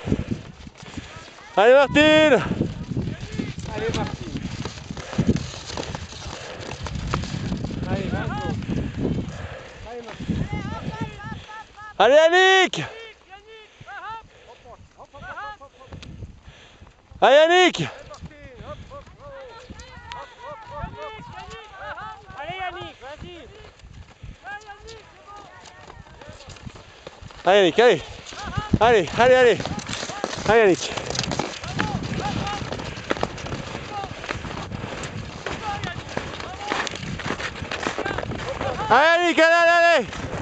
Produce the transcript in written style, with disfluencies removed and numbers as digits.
Allez Martine. Allez Martine. Allez, vas-y. Allez Martine. Allez Yannick. Allez Yannick. Allez Yannick, vas-y. Allez Yannick, allez. Allez, allez, allez. Allez Yannick. Allez Yannick, allez, allez, allez.